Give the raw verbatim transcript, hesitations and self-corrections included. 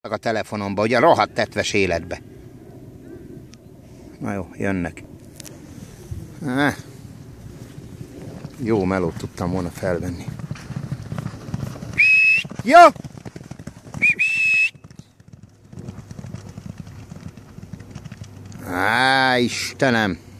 a telefonomba, hogy a rohadt tetves életbe. Na jó, jönnek. Ah, jó melót tudtam volna felvenni. Jó! Á, Istenem!